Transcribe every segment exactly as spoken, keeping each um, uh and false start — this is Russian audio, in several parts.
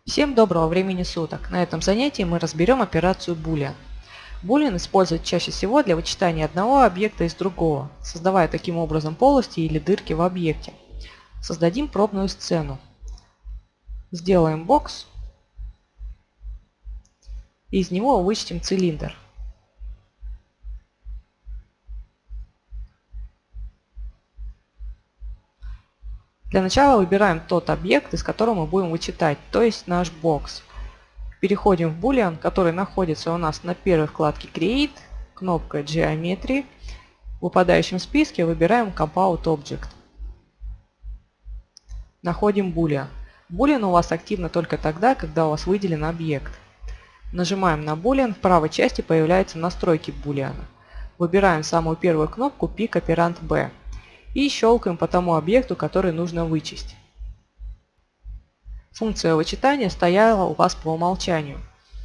Всем доброго времени суток! На этом занятии мы разберем операцию Boolean. Boolean используют чаще всего для вычитания одного объекта из другого, создавая таким образом полости или дырки в объекте. Создадим пробную сцену. Сделаем бокс. И из него вычтем цилиндр. Для начала выбираем тот объект, из которого мы будем вычитать, то есть наш бокс. Переходим в Boolean, который находится у нас на первой вкладке Create, кнопка Geometry. В выпадающем списке выбираем Compound Object. Находим Boolean. Boolean у вас активно только тогда, когда у вас выделен объект. Нажимаем на Boolean, в правой части появляются настройки Boolean. Выбираем самую первую кнопку Pick Operand B. И щелкаем по тому объекту, который нужно вычесть. Функция вычитания стояла у вас по умолчанию.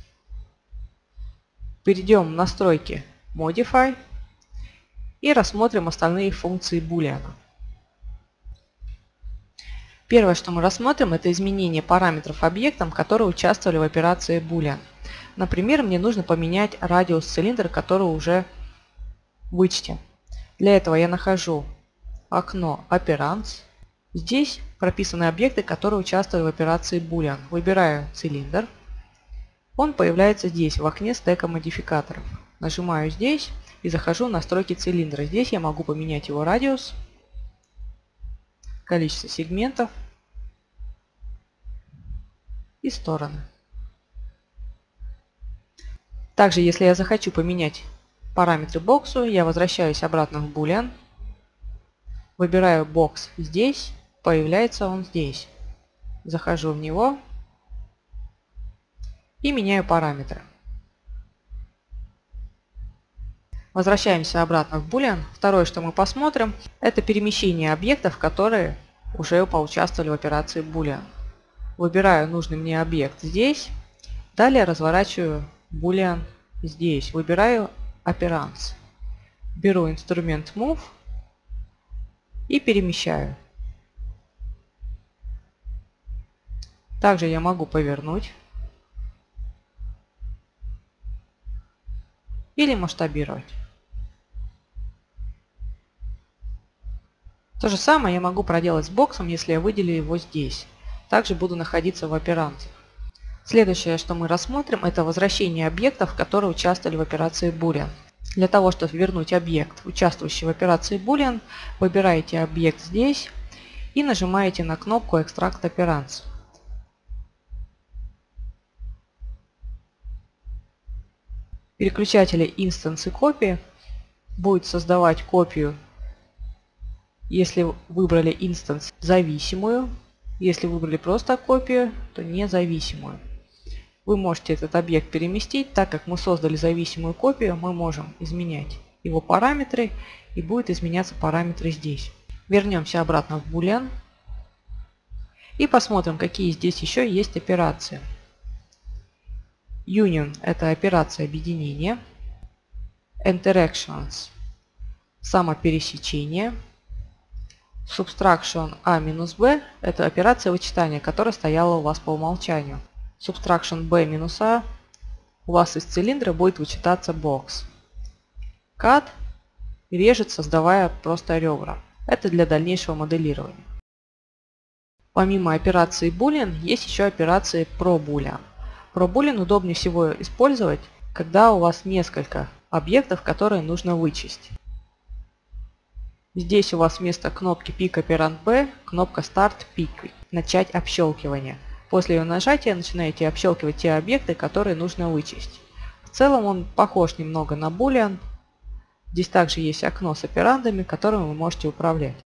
Перейдем в настройки Modify и рассмотрим остальные функции Boolean. Первое, что мы рассмотрим, это изменение параметров объектам, которые участвовали в операции Boolean. Например, мне нужно поменять радиус цилиндра, который уже вычтен. Для этого я нахожу окно Operands. Здесь прописаны объекты, которые участвовали в операции Boolean. Выбираю цилиндр. Он появляется здесь, в окне стека модификаторов. Нажимаю здесь и захожу в настройки цилиндра. Здесь я могу поменять его радиус, количество сегментов и стороны. Также, если я захочу поменять параметры боксу, я возвращаюсь обратно в Boolean. Выбираю бокс здесь, появляется он здесь. Захожу в него и меняю параметры. Возвращаемся обратно в Boolean. Второе, что мы посмотрим, это перемещение объектов, которые уже поучаствовали в операции Boolean. Выбираю нужный мне объект здесь. Далее разворачиваю Boolean здесь. Выбираю Operands. Беру инструмент Move и перемещаю. Также я могу повернуть или масштабировать. То же самое я могу проделать с боксом, если я выделю его здесь. Также буду находиться в операциях. Следующее, что мы рассмотрим, это возвращение объектов, которые участвовали в операции Boolean. Для того, чтобы вернуть объект, участвующий в операции Boolean, выбираете объект здесь и нажимаете на кнопку Extract Operands. Переключатели Instance и копии будет создавать копию, если выбрали инстанс зависимую, если выбрали просто копию, то независимую. Вы можете этот объект переместить, так как мы создали зависимую копию, мы можем изменять его параметры и будут изменяться параметры здесь. Вернемся обратно в Boolean и посмотрим, какие здесь еще есть операции. Union – это операция объединения. Interactions – самопересечение. Subtraction A минус B – это операция вычитания, которая стояла у вас по умолчанию. Subtraction B минус A у вас из цилиндра будет вычитаться бокс. Cut режет, создавая просто ребра. Это для дальнейшего моделирования. Помимо операции Boolean есть еще операции ProBoolean. ProBoolean удобнее всего использовать, когда у вас несколько объектов, которые нужно вычесть. Здесь у вас вместо кнопки Pick Operand B кнопка Start Pick, начать общелкивание. После ее нажатия начинаете общелкивать те объекты, которые нужно вычесть. В целом он похож немного на Boolean. Здесь также есть окно с операндами, которым вы можете управлять.